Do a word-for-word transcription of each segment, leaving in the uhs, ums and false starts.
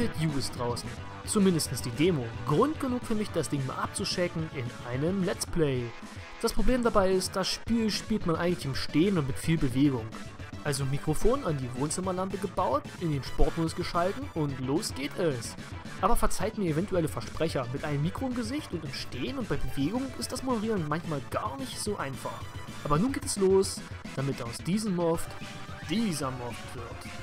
Fit U ist draußen. Zumindest die Demo. Grund genug für mich, das Ding mal abzuchecken in einem Let's Play. Das Problem dabei ist, das Spiel spielt man eigentlich im Stehen und mit viel Bewegung. Also Mikrofon an die Wohnzimmerlampe gebaut, in den Sportmodus geschalten und los geht es. Aber verzeiht mir eventuelle Versprecher, mit einem Mikro im Gesicht und im Stehen und bei Bewegung ist das Moderieren manchmal gar nicht so einfach. Aber nun geht es los, damit aus diesem Moft dieser Moft wird.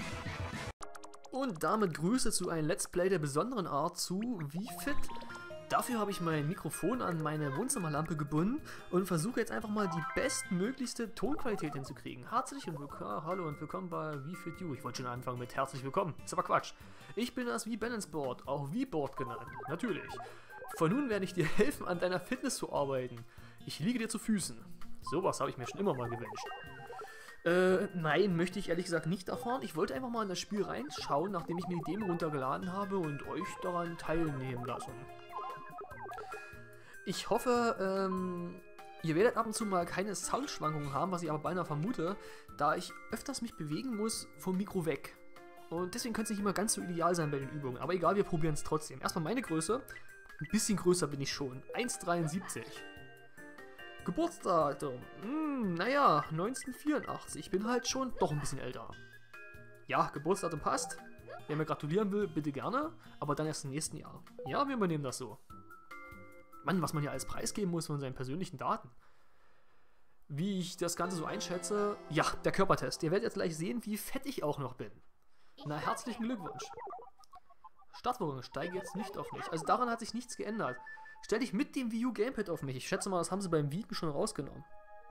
Und damit Grüße zu einem Let's Play der besonderen Art zu Wii Fit. Dafür habe ich mein Mikrofon an meine Wohnzimmerlampe gebunden und versuche jetzt einfach mal die bestmöglichste Tonqualität hinzukriegen. Herzlich und willkommen, hallo und willkommen bei Wii Fit U. Ich wollte schon anfangen mit herzlich willkommen, ist aber Quatsch. Ich bin das Wii Balance Board, auch Wii Board genannt, natürlich. Von nun werde ich dir helfen, an deiner Fitness zu arbeiten. Ich liege dir zu Füßen. Sowas habe ich mir schon immer mal gewünscht. Äh, nein, möchte ich ehrlich gesagt nicht erfahren. Ich wollte einfach mal in das Spiel reinschauen, nachdem ich mir die Demo runtergeladen habe und euch daran teilnehmen lassen. Ich hoffe, ähm, ihr werdet ab und zu mal keine Soundschwankungen haben, was ich aber beinahe vermute, da ich öfters mich bewegen muss vom Mikro weg. Und deswegen könnte es nicht immer ganz so ideal sein bei den Übungen. Aber egal, wir probieren es trotzdem. Erstmal meine Größe. Ein bisschen größer bin ich schon. eins Komma dreiundsiebzig. Geburtsdatum. Hm, naja, neunzehnhundertvierundachtzig. Ich bin halt schon doch ein bisschen älter. Ja, Geburtsdatum passt. Wer mir gratulieren will, bitte gerne. Aber dann erst im nächsten Jahr. Ja, wir übernehmen das so. Mann, was man hier alles preisgeben muss von seinen persönlichen Daten. Wie ich das Ganze so einschätze. Ja, der Körpertest. Ihr werdet jetzt gleich sehen, wie fett ich auch noch bin. Na, herzlichen Glückwunsch. Startvorgang, steige jetzt nicht auf mich. Also daran hat sich nichts geändert. Stell dich mit dem Wii U Gamepad auf mich. Ich schätze mal, das haben sie beim Wiegen schon rausgenommen.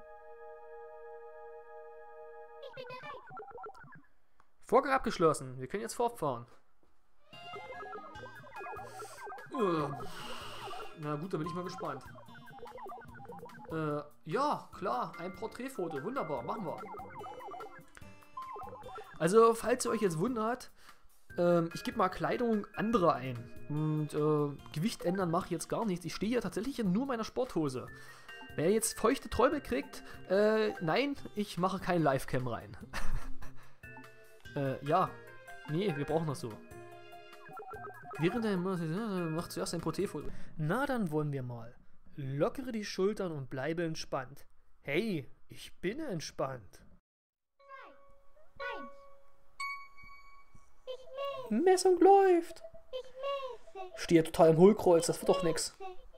Vorgang abgeschlossen. Wir können jetzt fortfahren. Uh. Na gut, da bin ich mal gespannt. Äh, ja, klar, ein Porträtfoto. Wunderbar, machen wir. Also, falls ihr euch jetzt wundert, ähm, ich gebe mal Kleidung anderer ein. Und äh, Gewicht ändern mache ich jetzt gar nichts. Ich stehe hier tatsächlich in nur meiner Sporthose. Wer jetzt feuchte Träume kriegt, äh, nein, ich mache kein Livecam rein. äh, ja. Nee, wir brauchen das so. Während der macht zuerst ein Porträtfoto. Na, dann wollen wir mal. Lockere die Schultern und bleibe entspannt. Hey, ich bin entspannt. Messung läuft. Stehe total im Hohlkreuz, das wird doch nix.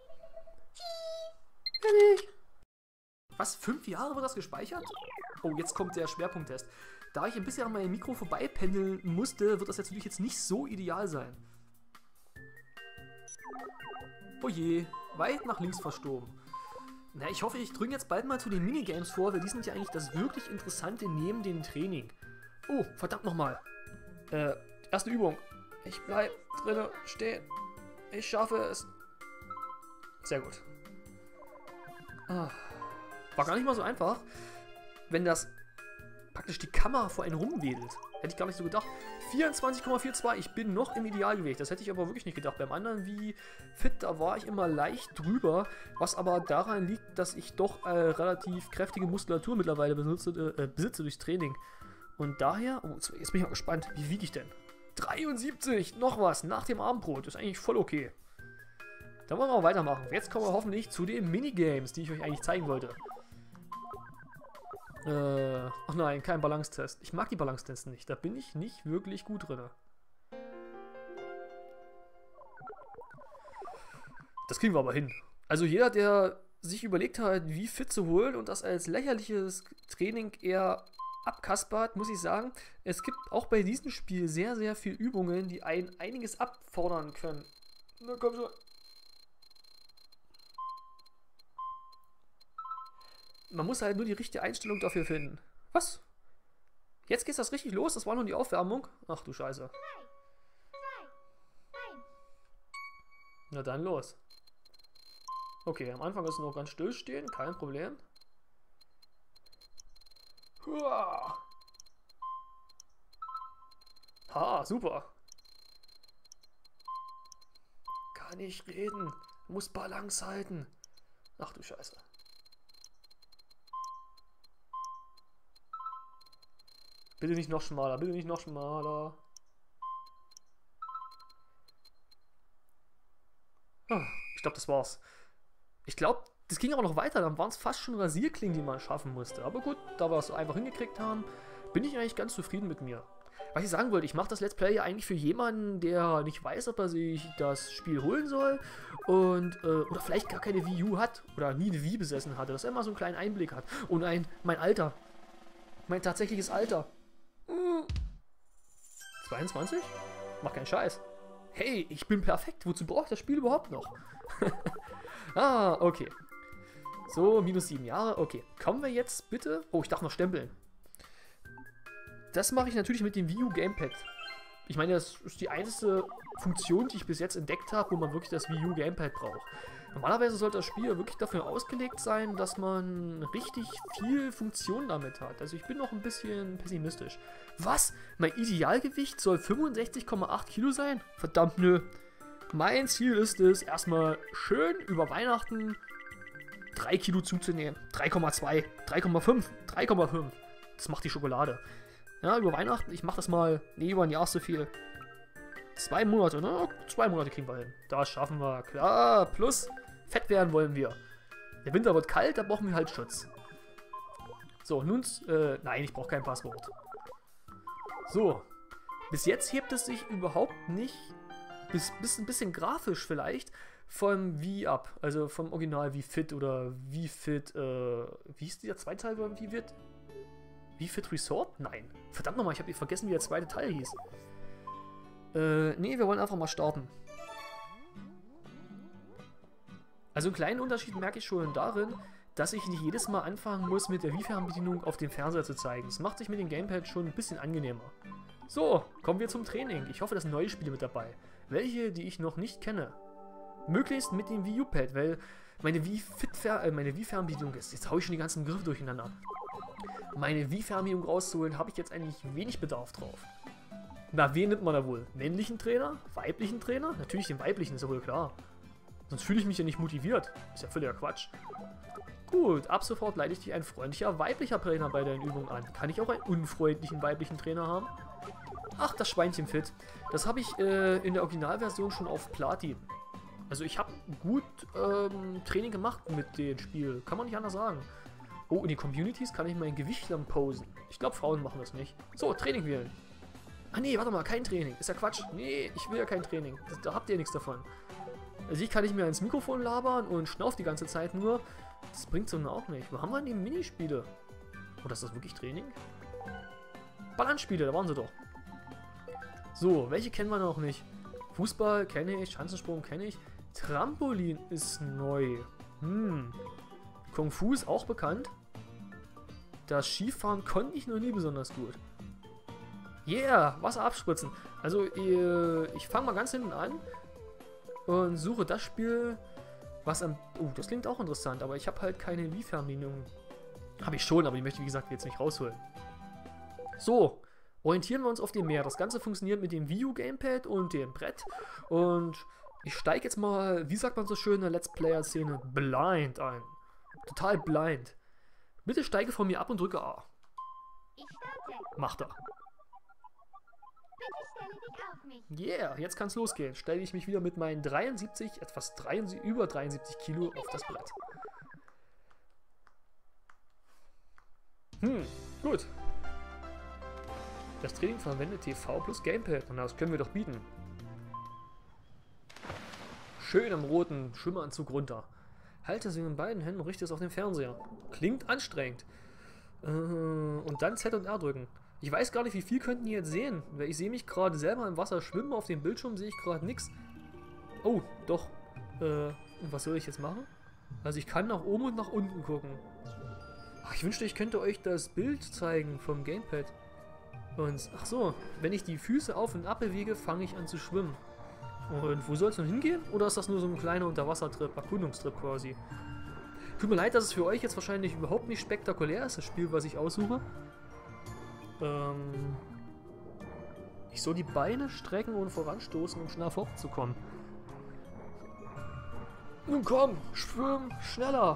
Fertig. Was? Fünf Jahre wird das gespeichert? Oh, jetzt kommt der Schwerpunkttest. Da ich ein bisschen an meinem Mikro vorbeipendeln musste, wird das jetzt natürlich jetzt nicht so ideal sein. Oh je, weit nach links verstorben. Na, ich hoffe, ich drücke jetzt bald mal zu den Minigames vor, weil die sind ja eigentlich das wirklich Interessante neben dem Training. Oh, verdammt nochmal. Äh, erste Übung. Ich bleib drinnen stehen. Ich schaffe es. Sehr gut. Ah, war gar nicht mal so einfach, wenn das praktisch die Kamera vor einen rumwedelt. Hätte ich gar nicht so gedacht. vierundzwanzig Komma zweiundvierzig, ich bin noch im Idealgewicht. Das hätte ich aber wirklich nicht gedacht. Beim anderen Wii Fit, da war ich immer leicht drüber, was aber daran liegt, dass ich doch äh, relativ kräftige Muskulatur mittlerweile besitze, äh, besitze durchs Training. Und daher, oh, jetzt bin ich mal gespannt, wie wiege ich denn? dreiundsiebzig, noch was, nach dem Abendbrot, ist eigentlich voll okay. Dann wollen wir mal weitermachen. Jetzt kommen wir hoffentlich zu den Minigames, die ich euch eigentlich zeigen wollte. Äh, ach nein, kein Balance-Test. Ich mag die Balance-Tests nicht, da bin ich nicht wirklich gut drin. Das kriegen wir aber hin. Also jeder, der sich überlegt hat, wie fit zu holen und das als lächerliches Training eher abkaspert, muss ich sagen, es gibt auch bei diesem Spiel sehr, sehr viele Übungen, die einen einiges abfordern können. Na komm schon. Man muss halt nur die richtige Einstellung dafür finden. Was? Jetzt geht das richtig los? Das war nur die Aufwärmung? Ach du Scheiße. Na dann los. Okay, am Anfang ist es noch ganz still stehen, kein Problem. Huah. Ha, super. Kann nicht reden. Muss Balance halten. Ach du Scheiße. Bitte nicht noch schmaler, bitte nicht noch schmaler. Ah, ich glaube, das war's. Ich glaube, das ging auch noch weiter. Dann waren es fast schon Rasierklingen, die man schaffen musste. Aber gut, da wir es einfach hingekriegt haben, bin ich eigentlich ganz zufrieden mit mir. Was ich sagen wollte, ich mache das Let's Play ja eigentlich für jemanden, der nicht weiß, ob er sich das Spiel holen soll und äh, oder vielleicht gar keine Wii U hat oder nie eine Wii besessen hatte, dass er immer so einen kleinen Einblick hat. Und ein, mein Alter, mein tatsächliches Alter. Hm. zweiundzwanzig? Mach keinen Scheiß. Hey, ich bin perfekt. Wozu brauche ich das Spiel überhaupt noch? Ah, okay. So, minus sieben Jahre. Okay, kommen wir jetzt bitte... Oh, ich darf noch stempeln. Das mache ich natürlich mit dem Wii U Gamepad. Ich meine, das ist die einzige Funktion, die ich bis jetzt entdeckt habe, wo man wirklich das Wii U Gamepad braucht. Normalerweise sollte das Spiel wirklich dafür ausgelegt sein, dass man richtig viel Funktion damit hat. Also ich bin noch ein bisschen pessimistisch. Was? Mein Idealgewicht soll fünfundsechzig Komma acht Kilo sein? Verdammt, nö. Mein Ziel ist es, erstmal schön über Weihnachten drei Kilo zuzunehmen. drei Komma zwei, drei Komma fünf, drei Komma fünf. Das macht die Schokolade. Ja, über Weihnachten, ich mache das mal, nee, über ein Jahr so viel. Zwei Monate, ne? Zwei Monate kriegen wir hin. Das schaffen wir, klar. Plus, fett werden wollen wir. Der Winter wird kalt, da brauchen wir halt Schutz. So, nun, äh, nein, ich brauche kein Passwort. So, bis jetzt hebt es sich überhaupt nicht, bis, bis ein bisschen grafisch vielleicht, vom Wii ab. Also vom Original Wii Fit oder Wii Fit, äh, wie hieß dieser zweite Teil von Wii Fit? Wii Fit Resort? Nein. Verdammt nochmal, ich habe vergessen, wie der zweite Teil hieß. Äh, nee, wir wollen einfach mal starten. Also einen kleinen Unterschied merke ich schon darin, dass ich nicht jedes Mal anfangen muss, mit der Wii-Fernbedienung auf dem Fernseher zu zeigen. Das macht sich mit dem Gamepad schon ein bisschen angenehmer. So, kommen wir zum Training. Ich hoffe, da sind neue Spiele mit dabei. Welche, die ich noch nicht kenne. Möglichst mit dem Wii U-Pad, weil meine Wii-Fernbedienung ist. Jetzt haue ich schon die ganzen Begriffe durcheinander. Meine Wii-Fernbedienung rauszuholen, habe ich jetzt eigentlich wenig Bedarf drauf. Na, wen nimmt man da wohl? Männlichen Trainer? Weiblichen Trainer? Natürlich den weiblichen, ist ja wohl klar. Sonst fühle ich mich ja nicht motiviert. Ist ja völliger Quatsch. Gut, ab sofort leite ich dich ein freundlicher weiblicher Trainer bei deinen Übungen an. Kann ich auch einen unfreundlichen weiblichen Trainer haben? Ach, das Schweinchen fit. Das habe ich äh, in der Originalversion schon auf Platin. Also ich habe gut ähm, Training gemacht mit dem Spiel. Kann man nicht anders sagen. Oh, in den Communities kann ich mein Gewicht lang posen. Ich glaube, Frauen machen das nicht. So, Training wählen. Ah nee, warte mal, kein Training. Ist ja Quatsch. Nee, ich will ja kein Training. Das, da habt ihr nichts davon. Also ich kann nicht mehr ins Mikrofon labern und schnauf die ganze Zeit nur. Das bringt so auch nicht. Wo haben wir denn die Minispiele? Oder ist das wirklich Training? Ballernspiele, da waren sie doch. So, welche kennen wir noch nicht? Fußball kenne ich, Schanzensprung kenne ich. Trampolin ist neu. Hm. Kung Fu ist auch bekannt. Das Skifahren konnte ich noch nie besonders gut. Yeah, Wasser abspritzen. Also, ich fange mal ganz hinten an und suche das Spiel, was am... Oh, das klingt auch interessant, aber ich habe halt keine Wii-Fernbedienung. Habe ich schon, aber die möchte ich, wie gesagt, jetzt nicht rausholen. So, orientieren wir uns auf dem Meer. Das Ganze funktioniert mit dem Wii U Gamepad und dem Brett. Und ich steige jetzt mal, wie sagt man so schön in der Let's Player-Szene, blind ein. Total blind. Bitte steige von mir ab und drücke A. Ich starte. Macht er. Bitte stelle dich auf mich. Yeah, jetzt kann's losgehen. Stelle ich mich wieder mit meinen dreiundsiebzig, etwas dreiundsiebzig, über dreiundsiebzig Kilo auf das Blatt. Hm, gut. Das Training verwendet T V plus Gamepad und das können wir doch bieten. Schön am roten Schwimmeranzug runter. Halte es in den beiden Händen und richte es auf den Fernseher. Klingt anstrengend. Äh, und dann Z und R drücken. Ich weiß gar nicht, wie viel könnten die jetzt sehen. Weil ich sehe mich gerade selber im Wasser schwimmen. Auf dem Bildschirm sehe ich gerade nichts. Oh, doch. Äh, und was soll ich jetzt machen? Also ich kann nach oben und nach unten gucken. Ach, ich wünschte, ich könnte euch das Bild zeigen vom Gamepad. Und, ach so, wenn ich die Füße auf und ab bewege, fange ich an zu schwimmen. Und wo soll es nun hingehen? Oder ist das nur so ein kleiner Unterwassertrip, Erkundungstrip quasi? Tut mir leid, dass es für euch jetzt wahrscheinlich überhaupt nicht spektakulär ist, das Spiel, was ich aussuche. Ähm ich soll die Beine strecken und voranstoßen, um schneller fortzukommen. Nun komm, schwimm schneller!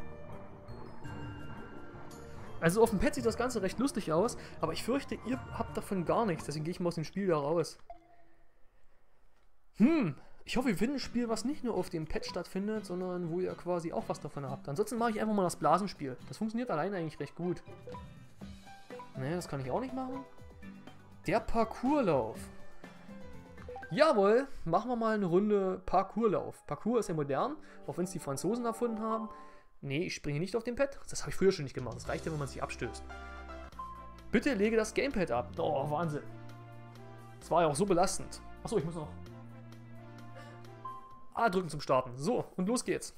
Also auf dem Pad sieht das Ganze recht lustig aus, aber ich fürchte, ihr habt davon gar nichts, deswegen gehe ich mal aus dem Spiel da raus. Hm, Ich hoffe, wir finden ein Spiel, was nicht nur auf dem Pad stattfindet, sondern wo ihr quasi auch was davon habt. Ansonsten mache ich einfach mal das Blasenspiel. Das funktioniert alleine eigentlich recht gut. Ne, das kann ich auch nicht machen. Der Parkourlauf. Jawohl, machen wir mal eine Runde Parkourlauf. Parkour ist ja modern, auch wenn es die Franzosen erfunden haben. Nee, ich springe nicht auf dem Pad. Das habe ich früher schon nicht gemacht. Das reicht ja, wenn man sich abstößt. Bitte lege das Gamepad ab. Oh, Wahnsinn. Das war ja auch so belastend. Achso, ich muss noch A drücken zum Starten. So, und los geht's.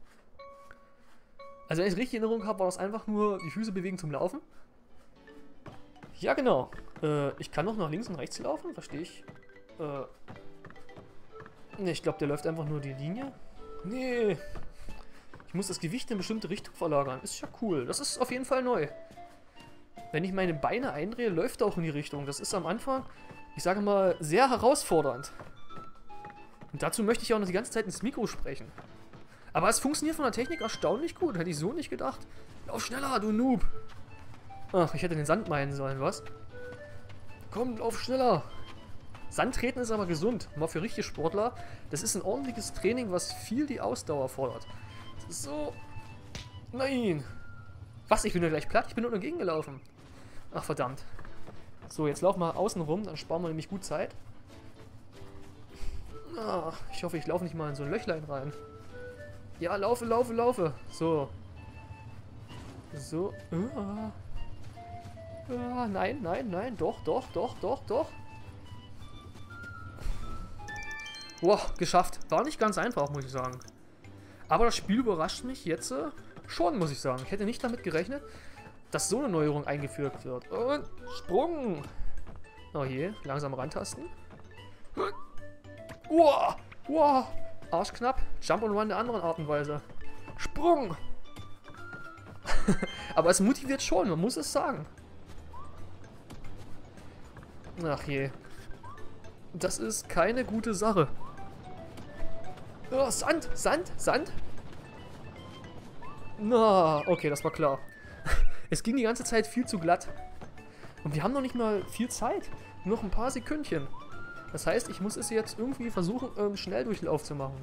Also wenn ich es richtig in Erinnerung habe, war das einfach nur die Füße bewegen zum Laufen. Ja, genau. Äh, ich kann noch nach links und rechts laufen, verstehe ich. Äh, ne, ich glaube, der läuft einfach nur die Linie. Nee. Ich muss das Gewicht in eine bestimmte Richtung verlagern. Ist ja cool. Das ist auf jeden Fall neu. Wenn ich meine Beine eindrehe, läuft er auch in die Richtung. Das ist am Anfang, ich sage mal, sehr herausfordernd. Und dazu möchte ich auch noch die ganze Zeit ins Mikro sprechen. Aber es funktioniert von der Technik erstaunlich gut. Hätte ich so nicht gedacht. Lauf schneller, du Noob. Ach, ich hätte den Sand meinen sollen, was? Komm, lauf schneller. Sandtreten ist aber gesund. Mal für richtige Sportler. Das ist ein ordentliches Training, was viel die Ausdauer fordert. So. Nein. Was? Ich bin ja gleich platt. Ich bin nur dagegen gelaufen. Ach, verdammt. So, jetzt laufen wir außen rum. Dann sparen wir nämlich gut Zeit. Ah, ich hoffe, ich laufe nicht mal in so ein Löchlein rein. Ja, laufe, laufe, laufe. So. So. Ah. Ah, nein, nein, nein. Doch, doch, doch, doch, doch. Wow, geschafft. War nicht ganz einfach, muss ich sagen. Aber das Spiel überrascht mich jetzt äh, schon, muss ich sagen. Ich hätte nicht damit gerechnet, dass so eine Neuerung eingeführt wird. Und Sprung. Oh je, langsam rantasten. Wow, wow, arschknapp. Jump and Run der anderen Art und Weise. Sprung. Aber es motiviert schon, man muss es sagen. Ach je. Das ist keine gute Sache. Oh, Sand, Sand, Sand. Na, okay, das war klar. Es ging die ganze Zeit viel zu glatt. Und wir haben noch nicht mal viel Zeit. Nur noch ein paar Sekündchen. Das heißt, ich muss es jetzt irgendwie versuchen, ähm, Schnelldurchlauf zu machen.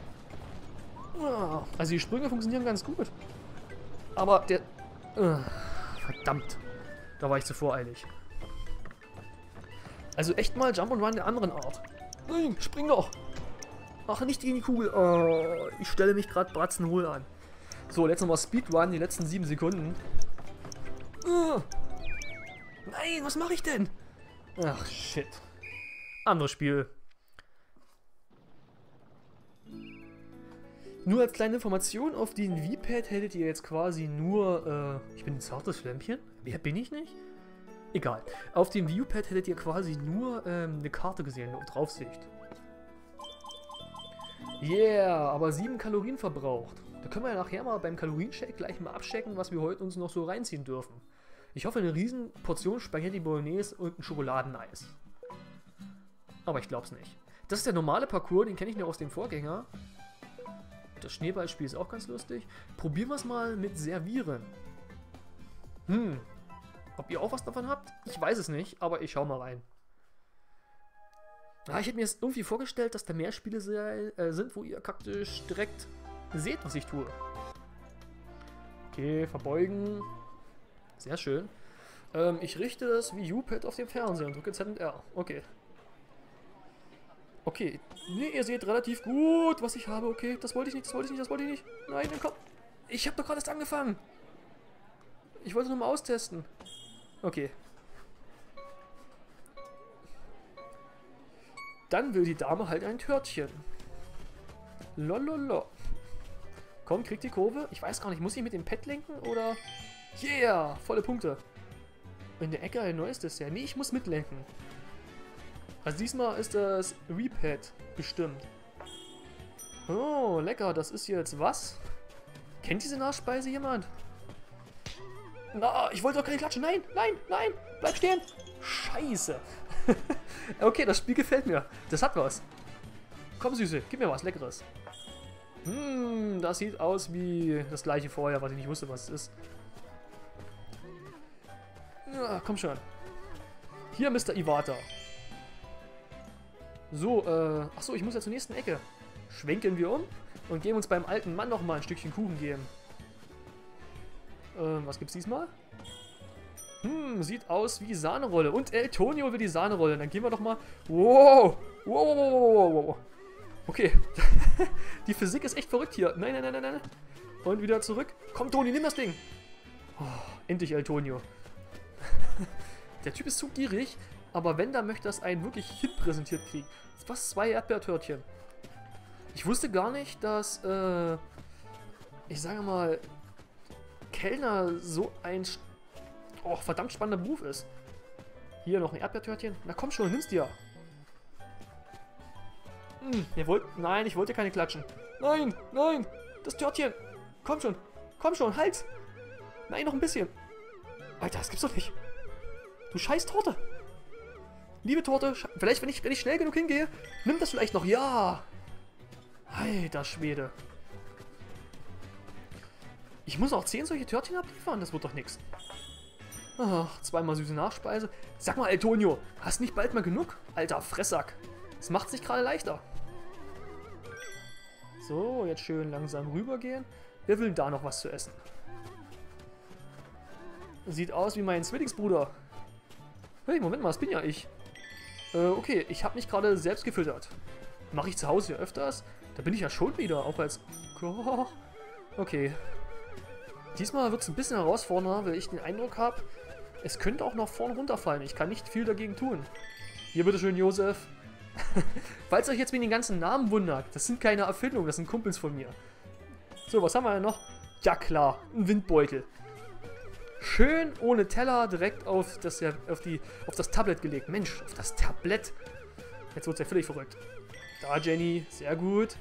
Ah, also die Sprünge funktionieren ganz gut. Aber der... Äh, verdammt. Da war ich zu voreilig. Also echt mal Jump and Run der anderen Art. Nein, spring doch. Ach, nicht gegen die Kugel. Oh, ich stelle mich gerade bratzenhohl an. So, jetzt nochmal Speedrun, die letzten sieben Sekunden. Uh, nein, was mache ich denn? Ach, shit. Anderes Spiel. Nur als kleine Information, auf den V-Pad hättet ihr jetzt quasi nur... Äh, ich bin ein zartes Flämmchen. Wer bin ich nicht? Egal. Auf dem Viewpad hättet ihr quasi nur ähm, eine Karte gesehen und Draufsicht. Yeah, aber sieben Kalorien verbraucht. Da können wir ja nachher mal beim Kalorienshake gleich mal abchecken, was wir heute uns noch so reinziehen dürfen. Ich hoffe, eine riesen Portion Spaghetti Bolognese und ein Schokoladeneis. Aber ich glaub's nicht. Das ist der normale Parcours, den kenne ich noch aus dem Vorgänger. Das Schneeballspiel ist auch ganz lustig. Probieren wir es mal mit Servieren. Hm. Ob ihr auch was davon habt? Ich weiß es nicht, aber ich schau mal rein. Ah, ich hätte mir jetzt irgendwie vorgestellt, dass da mehr Spiele sei, äh, sind, wo ihr praktisch direkt seht, was ich tue. Okay, verbeugen. Sehr schön. Ähm, ich richte das Wii U-Pad auf dem Fernseher und drücke Z und R. Okay. Okay. Nee, ihr seht relativ gut, was ich habe. Okay, das wollte ich nicht, das wollte ich nicht, das wollte ich nicht. Nein, dann komm. Ich habe doch gerade erst angefangen. Ich wollte nur mal austesten. Okay. Dann will die Dame halt ein Törtchen. Lololo. Komm, krieg die Kurve. Ich weiß gar nicht, muss ich mit dem Pad lenken oder... Yeah, volle Punkte. In der Ecke ein neues Dessert. Nee, ich muss mitlenken. Also diesmal ist das Wii-Pad bestimmt. Oh, lecker. Das ist jetzt was? Kennt diese Nachspeise jemand? Na, ich wollte doch keine Klatsche. Nein, nein, nein. Bleib stehen. Scheiße. Okay, das Spiel gefällt mir. Das hat was. Komm, Süße, gib mir was Leckeres. Hm, das sieht aus wie das gleiche vorher, was ich nicht wusste, was es ist. Ja, komm schon. Hier, Mister Iwata. So, äh, achso, ich muss ja zur nächsten Ecke. Schwenken wir um und gehen uns beim alten Mann nochmal ein Stückchen Kuchen geben. Ähm, was gibt's diesmal? Hm, sieht aus wie Sahnerolle. Und El Tonio will die Sahnerolle. Dann gehen wir doch mal... Wow! Wow, wow, wow, wow, wow. Okay. Die Physik ist echt verrückt hier. Nein, nein, nein, nein, nein. Und wieder zurück. Komm, Toni, nimm das Ding. Oh, endlich El Tonio. Der Typ ist zu gierig, aber wenn, dann möchte das einen wirklich Hit präsentiert kriegen. Was? Zwei Erdbeertörtchen. Ich wusste gar nicht, dass, äh, ich sage mal, Kellner so ein... Oh, verdammt spannender Beruf ist. Hier noch ein Erdbeertörtchen. Na komm schon, nimm's dir. Hm, ihr wollt... Nein, ich wollte keine klatschen. Nein, nein, das Törtchen. Komm schon, komm schon, halt. Nein, noch ein bisschen. Alter, das gibt's doch nicht. Du scheiß Torte. Liebe Torte, vielleicht, wenn ich, wenn ich schnell genug hingehe, nimm das vielleicht noch. Ja. Alter Schwede. Ich muss auch zehn solche Törtchen abliefern, das wird doch nichts. Ach, zweimal süße Nachspeise. Sag mal, El Tonio, hast nicht bald mal genug? Alter Fressack. Das macht's nicht gerade leichter. So, jetzt schön langsam rübergehen. Wer will da noch was zu essen? Sieht aus wie mein Zwillingsbruder. Hey, Moment mal, das bin ja ich. Äh, okay, ich habe mich gerade selbst gefüttert. Mache ich zu Hause ja öfters? Da bin ich ja schon wieder, auch als Koch. Okay. Diesmal wird es ein bisschen herausfordernder, weil ich den Eindruck habe, es könnte auch noch vorn runterfallen. Ich kann nicht viel dagegen tun. Hier, bitteschön, Josef. Falls euch jetzt wegen den ganzen Namen wundert, das sind keine Erfindungen, das sind Kumpels von mir. So, was haben wir denn noch? Ja klar, ein Windbeutel. Schön ohne Teller direkt auf das, auf, die, auf das Tablet gelegt. Mensch, auf das Tablett. Jetzt wird es ja völlig verrückt. Da, Jenny, sehr gut.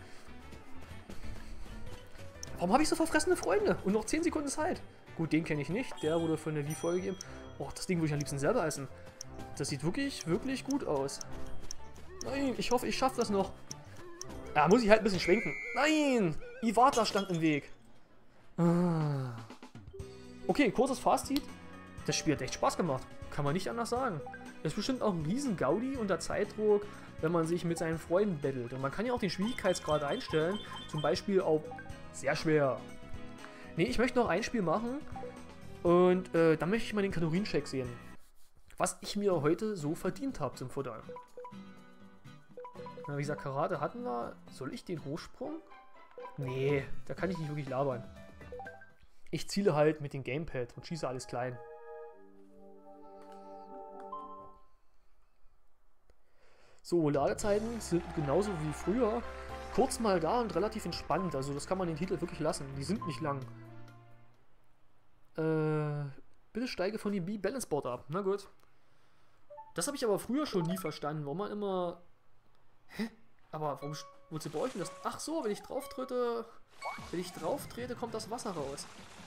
Warum habe ich so verfressene Freunde? Und noch zehn Sekunden Zeit. Gut, den kenne ich nicht. Der wurde von der Wii vorgegeben. Oh, das Ding würde ich am liebsten selber essen. Das sieht wirklich, wirklich gut aus. Nein, ich hoffe, ich schaffe das noch. Ja, muss ich halt ein bisschen schwenken. Nein! Iwata stand im Weg. Ah. Okay, kurzes Fazit. Das Spiel hat echt Spaß gemacht. Kann man nicht anders sagen. Das ist bestimmt auch ein riesen Gaudi unter Zeitdruck, wenn man sich mit seinen Freunden battelt. Und man kann ja auch den Schwierigkeitsgrad einstellen. Zum Beispiel auf sehr schwer. Ne, ich möchte noch ein Spiel machen. Und äh, dann möchte ich mal den Kaloriencheck sehen. Was ich mir heute so verdient habe zum Futtern. Na, wie gesagt, Karate hatten wir. Soll ich den Hochsprung? Nee, da kann ich nicht wirklich labern. Ich ziele halt mit dem Gamepad und schieße alles klein. So, Ladezeiten sind genauso wie früher. Kurz mal da und relativ entspannt. Also das kann man den Titel wirklich lassen. Die sind nicht lang. Äh, bitte steige von dem B-Balance Board ab. Na gut. Das habe ich aber früher schon nie verstanden. Warum man immer... Hä? Aber warum... Wozu brauche ich denn das? Ach so, wenn ich drauf trete... Wenn ich drauf trete, kommt das Wasser raus.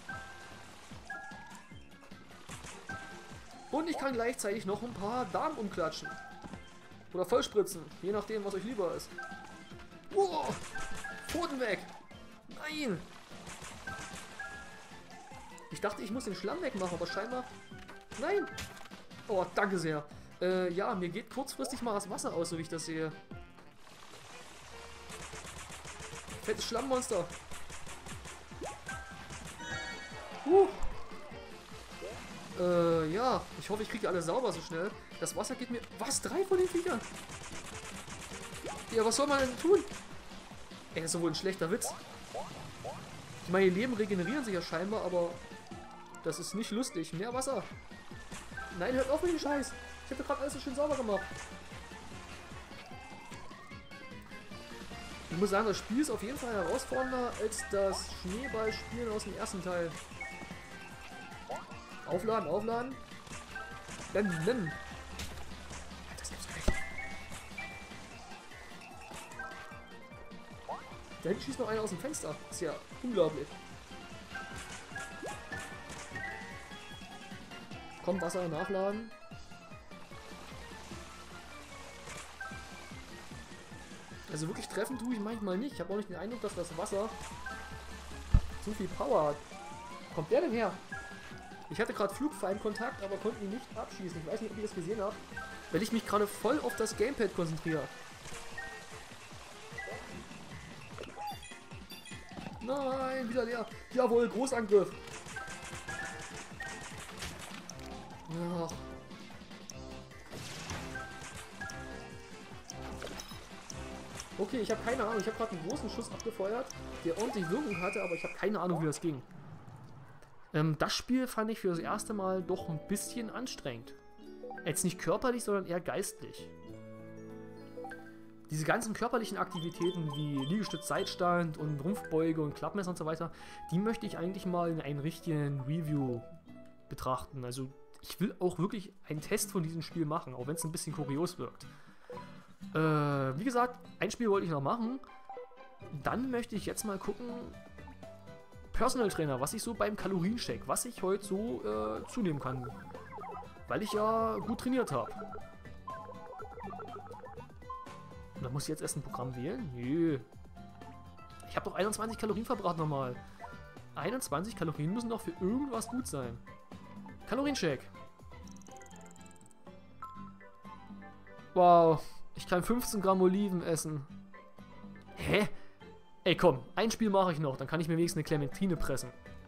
Und ich kann gleichzeitig noch ein paar Darm umklatschen. Oder vollspritzen. Je nachdem, was euch lieber ist. Wow! Pfoten weg! Nein! Ich dachte, ich muss den Schlamm wegmachen, aber scheinbar... Nein! Oh, danke sehr. Äh, ja, mir geht kurzfristig mal das Wasser aus, so wie ich das sehe. Fettes Schlammmonster. Uh. Äh, ja. Ich hoffe, ich kriege alle sauber so schnell. Das Wasser geht mir... Was? Drei von den Viechern? Ja, was soll man denn tun? Ey, das ist doch wohl ein schlechter Witz. Ich meine, die Leben regenerieren sich ja scheinbar, aber... Das ist nicht lustig. Mehr Wasser. Nein, hört auf mit dem Scheiß. Ich habe gerade alles so schön sauber gemacht. Ich muss sagen, das Spiel ist auf jeden Fall herausfordernder als das Schneeballspielen aus dem ersten Teil. Aufladen, aufladen. Bäm, bäm. Das gibt's gar nicht. Da hinten schießt noch einer aus dem Fenster. Das ist ja unglaublich. Komm, Wasser nachladen. Also wirklich treffen tue ich manchmal nicht. Ich habe auch nicht den Eindruck, dass das Wasser zu viel Power hat. Wo kommt der denn her? Ich hatte gerade Flugfeindkontakt, aber konnte ihn nicht abschießen. Ich weiß nicht, ob ihr das gesehen habt. Weil ich mich gerade voll auf das Gamepad konzentriere. Nein, wieder leer. Jawohl, Großangriff. Ja. Okay, ich habe keine Ahnung. Ich habe gerade einen großen Schuss abgefeuert, der ordentlich Wirkung hatte, aber ich habe keine Ahnung, wie das ging. Ähm, das Spiel fand ich für das erste Mal doch ein bisschen anstrengend. Jetzt nicht körperlich, sondern eher geistlich. Diese ganzen körperlichen Aktivitäten wie Liegestütz, Seitstand und Rumpfbeuge und Klappmesser und so weiter, die möchte ich eigentlich mal in einem richtigen Review betrachten. Also ich will auch wirklich einen Test von diesem Spiel machen, auch wenn es ein bisschen kurios wirkt. Äh, wie gesagt, ein Spiel wollte ich noch machen. Dann möchte ich jetzt mal gucken, Personal Trainer, was ich so beim Kalorienshake, was ich heute so äh, zunehmen kann. Weil ich ja gut trainiert habe. Und dann muss ich jetzt erst ein Programm wählen? Nö. Ich habe doch einundzwanzig Kalorien verbraucht nochmal. einundzwanzig Kalorien müssen doch für irgendwas gut sein. Kalorienshake. Wow. Ich kann fünfzehn Gramm Oliven essen. Hä? Ey, komm. Ein Spiel mache ich noch. Dann kann ich mir wenigstens eine Clementine pressen.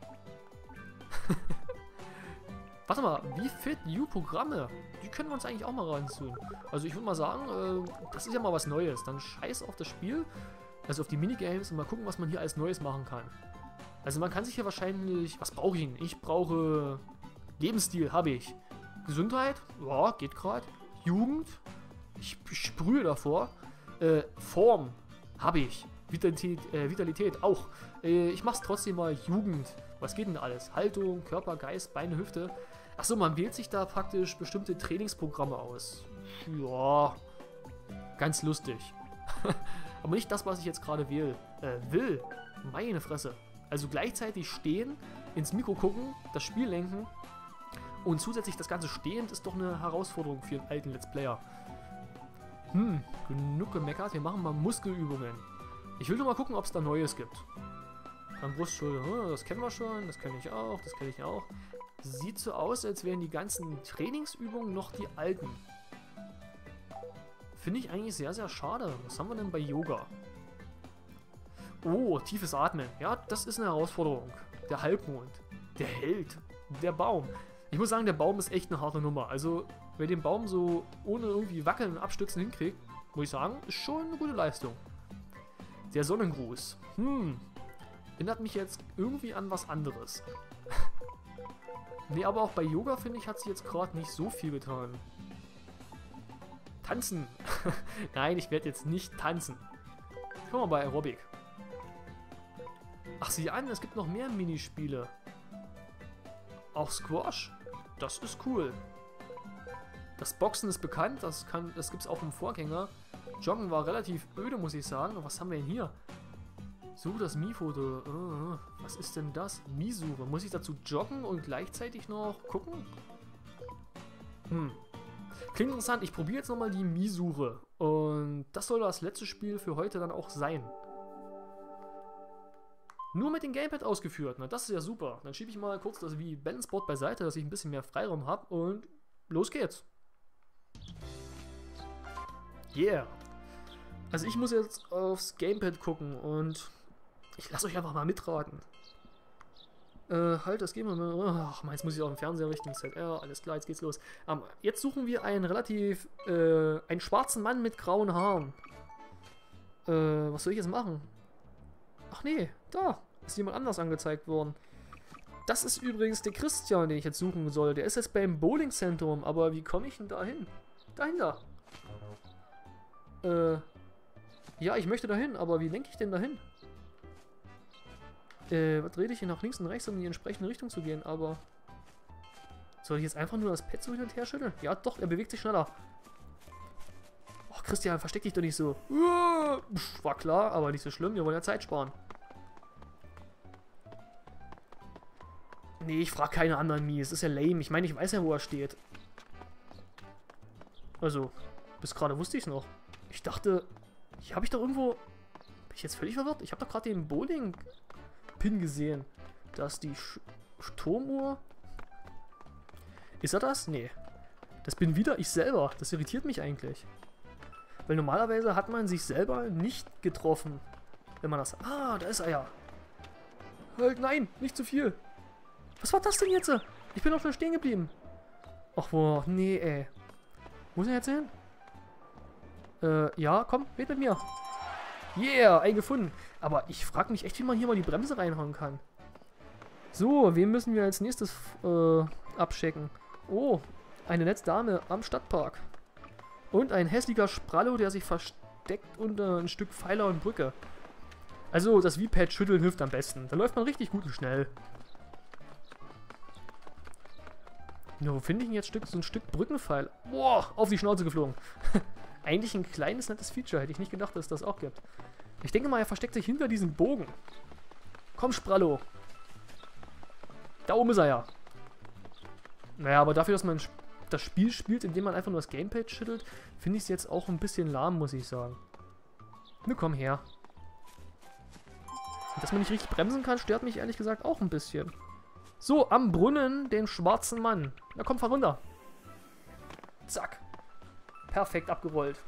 Warte mal. Wie fit you Programme? Die können wir uns eigentlich auch mal reinziehen. Also ich würde mal sagen, äh, das ist ja mal was Neues. Dann scheiß auf das Spiel. Also auf die Minigames und mal gucken, was man hier alles Neues machen kann. Also man kann sich hier wahrscheinlich... Was brauche ich denn? Ich brauche... Lebensstil habe ich. Gesundheit? Ja, geht gerade. Jugend? Ich sprühe davor. Äh, Form habe ich. Vitalität, äh, Vitalität auch. Äh, ich mache es trotzdem mal Jugend. Was geht denn alles? Haltung, Körper, Geist, Beine, Hüfte. Achso, man wählt sich da praktisch bestimmte Trainingsprogramme aus. Ja, ganz lustig. Aber nicht das, was ich jetzt gerade wähle. Äh, will. Meine Fresse. Also gleichzeitig stehen, ins Mikro gucken, das Spiel lenken und zusätzlich das Ganze stehend ist doch eine Herausforderung für einen alten Let's Player. Hm, genug gemeckert. Wir machen mal Muskelübungen. Ich will nur mal gucken, ob es da Neues gibt. Dann Brustschulter, das kennen wir schon, das kenne ich auch, das kenne ich auch. Sieht so aus, als wären die ganzen Trainingsübungen noch die alten. Finde ich eigentlich sehr, sehr schade. Was haben wir denn bei Yoga? Oh, tiefes Atmen. Ja, das ist eine Herausforderung. Der Halbmond, der Held, der Baum. Ich muss sagen, der Baum ist echt eine harte Nummer. Also, wer den Baum so ohne irgendwie wackeln und abstützen hinkriegt, muss ich sagen, ist schon eine gute Leistung. Der Sonnengruß. Hm. Erinnert mich jetzt irgendwie an was anderes. Nee, aber auch bei Yoga, finde ich, hat sie jetzt gerade nicht so viel getan. Tanzen. Nein, ich werde jetzt nicht tanzen. Guck mal bei Aerobic. Ach, sieh an, es gibt noch mehr Minispiele. Auch Squash. Das ist cool. Das Boxen ist bekannt, das, kann, das gibt es auch im Vorgänger. Joggen war relativ öde, muss ich sagen. Was haben wir denn hier? Suche das Mi-Foto. Oh, was ist denn das? Mi-Suche. Muss ich dazu joggen und gleichzeitig noch gucken? Hm. Klingt interessant. Ich probiere jetzt nochmal die Mi-Suche. Und das soll das letzte Spiel für heute dann auch sein. Nur mit dem Gamepad ausgeführt. Na, das ist ja super. Dann schiebe ich mal kurz das wie Balance-Board beiseite, dass ich ein bisschen mehr Freiraum habe. Und los geht's. Yeah. Also ich muss jetzt aufs Gamepad gucken und ich lasse euch einfach mal mitraten. Äh, halt, das gehen wir mal. Ach, jetzt muss ich auch im Fernseher richten. Z R, alles klar, jetzt geht's los. Ähm, jetzt suchen wir einen relativ, äh, einen schwarzen Mann mit grauen Haaren. Äh, was soll ich jetzt machen? Ach nee, da ist jemand anders angezeigt worden. Das ist übrigens der Christian, den ich jetzt suchen soll. Der ist jetzt beim Bowling-Zentrum, aber wie komme ich denn da hin? Dahinter. Äh, ja, ich möchte dahin, aber wie lenke ich denn dahin? Äh, was drehe ich hier nach links und rechts, um in die entsprechende Richtung zu gehen, aber... Soll ich jetzt einfach nur das Pad so hin und her schütteln? Ja, doch, er bewegt sich schneller. Och, Christian, versteck dich doch nicht so. War klar, aber nicht so schlimm, wir wollen ja Zeit sparen. Nee, ich frage keine anderen Mies, das ist ja lame. Ich meine, ich weiß ja, wo er steht. Also, bis gerade wusste ich es noch. Ich dachte, hier habe ich doch irgendwo... Bin ich jetzt völlig verwirrt? Ich habe doch gerade den Bowling-Pin gesehen. Da ist die Sch Turmuhr. Ist er das? Nee. Das bin wieder ich selber. Das irritiert mich eigentlich. Weil normalerweise hat man sich selber nicht getroffen. Wenn man das... Ah, da ist er ja. Halt, nein, nicht zu viel. Was war das denn jetzt? Ich bin doch schon stehen geblieben. Ach, boah, nee, ey. Wo ist er jetzt hin? Äh, ja, komm, red mit mir. Yeah, einen gefunden. Aber ich frage mich echt, wie man hier mal die Bremse reinhauen kann. So, wen müssen wir als nächstes äh, abchecken? Oh, eine nette Dame am Stadtpark. Und ein hässlicher Sprallo, der sich versteckt unter ein Stück Pfeiler und Brücke. Also, das V-Pad schütteln hilft am besten. Da läuft man richtig gut und schnell. Ja, wo finde ich denn jetzt Stück, so ein Stück Brückenpfeil? Boah, auf die Schnauze geflogen. Eigentlich ein kleines, nettes Feature. Hätte ich nicht gedacht, dass es das auch gibt. Ich denke mal, er versteckt sich hinter diesem Bogen. Komm, Sprallo. Da oben ist er ja. Naja, aber dafür, dass man das Spiel spielt, indem man einfach nur das Gamepad schüttelt, finde ich es jetzt auch ein bisschen lahm, muss ich sagen. Nur komm her. Und dass man nicht richtig bremsen kann, stört mich ehrlich gesagt auch ein bisschen. So, am Brunnen den schwarzen Mann. Na komm, fahr runter. Zack. Perfekt abgerollt.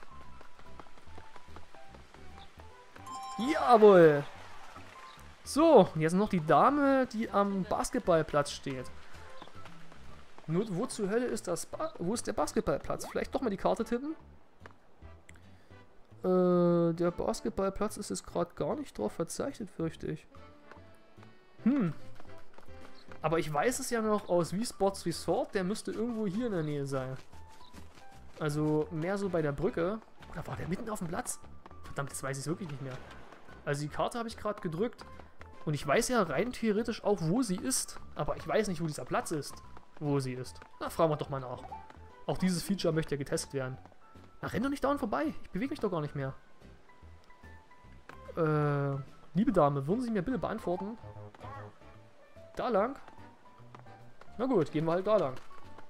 Jawohl. So, jetzt noch die Dame, die am Basketballplatz steht. Nur, wo zur Hölle ist das? Ba wo ist der Basketballplatz? Vielleicht doch mal die Karte tippen? Äh, der Basketballplatz ist jetzt gerade gar nicht drauf verzeichnet, fürchte ich. Hm. Aber ich weiß es ja noch aus Wii Sports Resort, der müsste irgendwo hier in der Nähe sein. Also mehr so bei der Brücke. Oder war der mitten auf dem Platz? Verdammt, jetzt weiß ich es wirklich nicht mehr. Also die Karte habe ich gerade gedrückt. Und ich weiß ja rein theoretisch auch, wo sie ist. Aber ich weiß nicht, wo dieser Platz ist. Wo sie ist. Na, fragen wir doch mal nach. Auch dieses Feature möchte ja getestet werden. Na, renn doch nicht dauernd vorbei. Ich bewege mich doch gar nicht mehr. Äh, liebe Dame, würden Sie mir bitte beantworten? Da lang? Na gut, gehen wir halt da lang.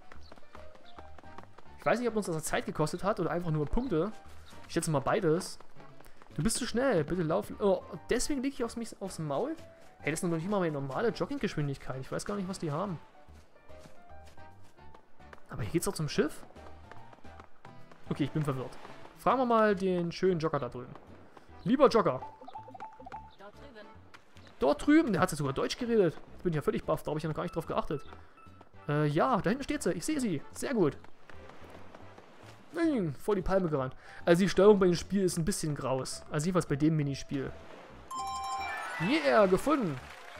Ich weiß nicht, ob uns das Zeit gekostet hat oder einfach nur Punkte. Ich schätze mal beides. Du bist zu schnell, bitte laufen. Oh, deswegen liege ich aufs, mich aufs Maul? Hey, das ist noch nicht mal meine normale Jogginggeschwindigkeit. Ich weiß gar nicht, was die haben. Aber hier geht's doch zum Schiff? Okay, ich bin verwirrt. Fragen wir mal den schönen Jogger da drüben. Lieber Jogger. Dort drüben. Dort drüben? Der hat ja sogar Deutsch geredet. Ich bin ja völlig baff, da habe ich ja noch gar nicht drauf geachtet. Äh, ja, da hinten steht sie. Ich sehe sie. Sehr gut. Nein, vor die Palme gerannt. Also die Steuerung bei dem Spiel ist ein bisschen graus. Also jedenfalls bei dem Minispiel. Yeah, gefunden.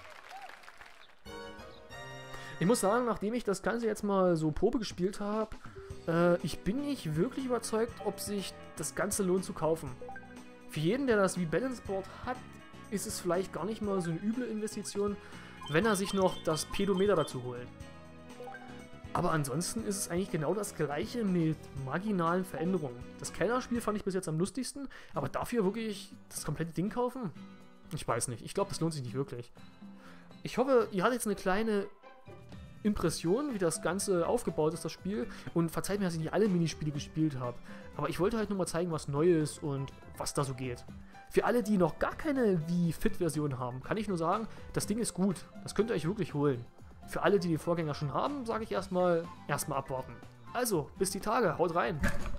Ich muss sagen, nachdem ich das Ganze jetzt mal so Probe gespielt habe, äh, ich bin nicht wirklich überzeugt, ob sich das Ganze lohnt zu kaufen. Für jeden, der das Wii Balance Board hat, ist es vielleicht gar nicht mal so eine üble Investition, wenn er sich noch das Pedometer dazu holt. Aber ansonsten ist es eigentlich genau das gleiche mit marginalen Veränderungen. Das Kellnerspiel fand ich bis jetzt am lustigsten, aber dafür wirklich das komplette Ding kaufen? Ich weiß nicht, ich glaube, das lohnt sich nicht wirklich. Ich hoffe, ihr hattet jetzt eine kleine Impression, wie das Ganze aufgebaut ist, das Spiel. Und verzeiht mir, dass ich nicht alle Minispiele gespielt habe. Aber ich wollte halt nur mal zeigen, was neu ist und was da so geht. Für alle, die noch gar keine Wii Fit-Version haben, kann ich nur sagen, das Ding ist gut. Das könnt ihr euch wirklich holen. Für alle, die den Vorgänger schon haben, sage ich erstmal, erstmal abwarten. Also, bis die Tage, haut rein!